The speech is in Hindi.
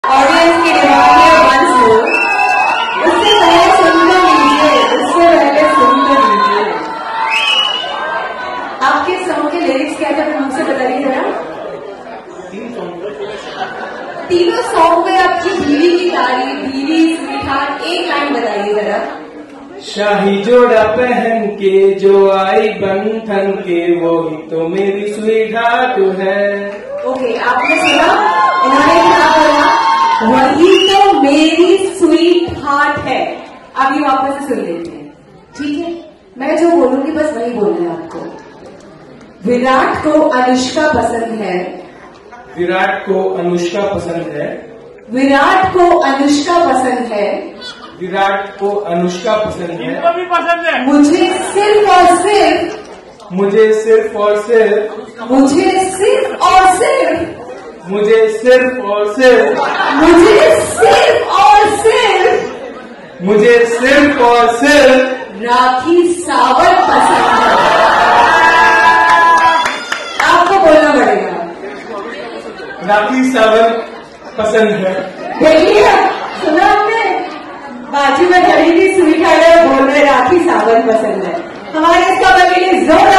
ऑडियंस की डिमांड है वंस मोर। उससे पहले सुनकर लीजिए। आपके सॉन्ग के लिरिक्स क्या थे हमसे बताइए जरा। तीनों सॉन्ग में आपकी बीवी की तारीफ, बीवी स्वीटहार्ट, एक लाइन बताइए जरा। शाही जोड़ा पहन के जो आई बंधन के वो ही तो मेरी स्वीटहार्ट है। ओके, आपने सुना इन्होंने क्या बोला, वही तो मेरी स्वीटहार्ट है। अभी वापस से सुन लेते हैं, ठीक है। मैं जो बोलूंगी बस वही बोलना है आपको। विराट को अनुष्का पसंद है। विराट को अनुष्का पसंद है। विराट को अनुष्का पसंद है। विराट को अनुष्का पसंद है। इनको भी पसंद है। मुझे सिर्फ और सिर्फ, मुझे सिर्फ और सिर्फ, मुझे सिर्फ और सिर्फ, मुझे सिर्फ और सिर्फ, मुझे सिर्फ और सिर्फ, मुझे सिर्फ और सिर्फ राखी सावंत पसंद है। आपको बोलना पड़ेगा। राखी सावंत पसंद है। देखिए, सुना आपने, बाजू में खड़ी थी स्वीटहार्ट है, बोल रहे राखी सावंत पसंद है। हमारे इसका बल्कि जोर